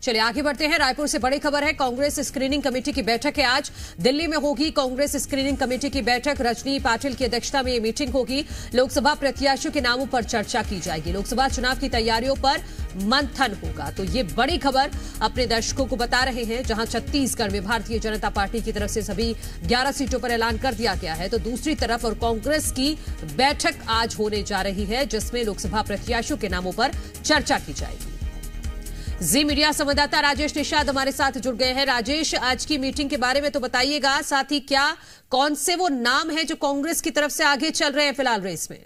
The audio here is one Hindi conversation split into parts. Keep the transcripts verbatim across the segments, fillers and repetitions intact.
चलिए आगे बढ़ते हैं। रायपुर से बड़ी खबर है, कांग्रेस स्क्रीनिंग कमेटी की बैठक है आज दिल्ली में होगी। कांग्रेस स्क्रीनिंग कमेटी की बैठक, रजनी पाटिल की अध्यक्षता में ये मीटिंग होगी। लोकसभा प्रत्याशियों के नामों पर चर्चा की जाएगी। लोकसभा चुनाव की तैयारियों पर मंथन होगा। तो ये बड़ी खबर अपने दर्शकों को बता रहे हैं। जहां छत्तीसगढ़ में भारतीय जनता पार्टी की तरफ से सभी ग्यारह सीटों पर ऐलान कर दिया गया है, तो दूसरी तरफ और कांग्रेस की बैठक आज होने जा रही है, जिसमें लोकसभा प्रत्याशियों के नामों पर चर्चा की जाएगी। जी मीडिया संवाददाता राजेश निषाद हमारे साथ जुड़ गए हैं। राजेश, आज की मीटिंग के बारे में तो बताइएगा, साथ ही क्या कौन से वो नाम हैं जो कांग्रेस की तरफ से आगे चल रहे हैं फिलहाल रेस में?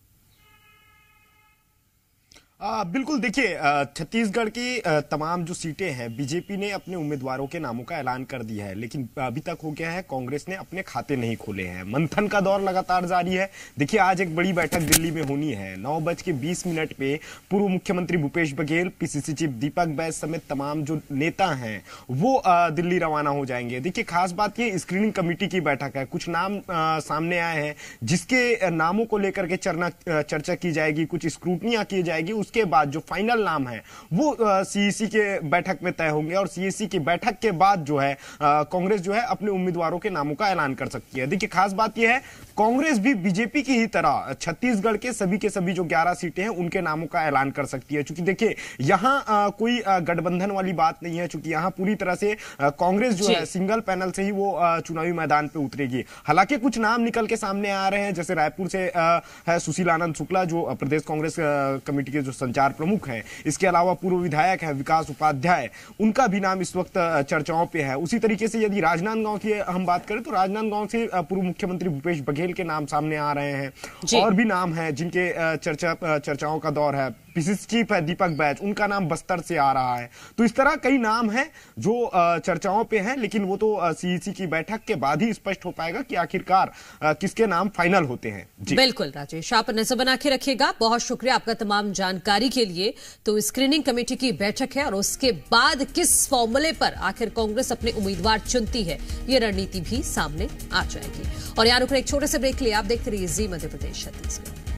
आ, बिल्कुल, देखिए छत्तीसगढ़ की आ, तमाम जो सीटें हैं बीजेपी ने अपने उम्मीदवारों के नामों का ऐलान कर दिया है, लेकिन अभी तक हो गया है कांग्रेस ने अपने खाते नहीं खोले हैं। मंथन का दौर लगातार जारी है। देखिए आज एक बड़ी बैठक दिल्ली में होनी है। नौ बज के बीस मिनट पे पूर्व मुख्यमंत्री भूपेश बघेल, पीसीसी चीफ दीपक बैज समेत तमाम जो नेता हैं वो आ, दिल्ली रवाना हो जाएंगे। देखिए खास बात ये स्क्रीनिंग कमेटी की बैठक है। कुछ नाम आ, सामने आए हैं जिसके नामों को लेकर के चर्चा चर्चा की जाएगी, कुछ स्क्रूटनियां की जाएगी। उसके बाद जो फाइनल नाम है वो सीईसी के बैठक में तय होंगे और सीईसी की बैठक के बाद जो है कांग्रेस जो है अपने उम्मीदवारों के नामों का ऐलान कर सकती है। देखिए खास बात यह है, कांग्रेस भी बीजेपी की ही तरह छत्तीसगढ़ के सभी के सभी जो ग्यारह सीटें हैं उनके नामों का ऐलान कर सकती है। क्योंकि देखिए यहां कोई गठबंधन वाली बात नहीं है, क्योंकि यहां पूरी तरह से कांग्रेस जो है सिंगल पैनल से ही वो चुनावी मैदान पे उतरेगी। हालांकि कुछ नाम निकल के सामने आ रहे हैं, जैसे रायपुर से है सुशील आनंद शुक्ला जो प्रदेश कांग्रेस कमेटी के जो संचार प्रमुख हैं। इसके अलावा पूर्व विधायक है विकास उपाध्याय, उनका भी नाम इस वक्त चर्चाओं पे है। उसी तरीके से यदि राजनांदगांव की हम बात करें तो राजनांदगांव से पूर्व मुख्यमंत्री भूपेश बघेल के नाम सामने आ रहे हैं। और भी नाम हैं जिनके चर्चा चर्चाओं का दौर है। पीसीसी चीफ है दीपक बैज, उनका नाम बस्तर से आ रहा है। तो इस तरह कई नाम हैं जो चर्चाओं पे हैं, लेकिन वो तो सीईसी की बैठक के बाद ही स्पष्ट हो पाएगा कि आखिरकार किसके नाम फाइनल होते हैं। जी बिल्कुल राजेश, आप नजर बना के रखिएगा। बहुत शुक्रिया आपका तमाम जानकारी के लिए। तो स्क्रीनिंग कमेटी की बैठक है और उसके बाद किस फॉर्मूले पर आखिर कांग्रेस अपने उम्मीदवार चुनती है, ये रणनीति भी सामने आ जाएगी। और यार एक छोटे से ब्रेक लिए आप देखते रहिए जी मध्य प्रदेश छत्तीसगढ़।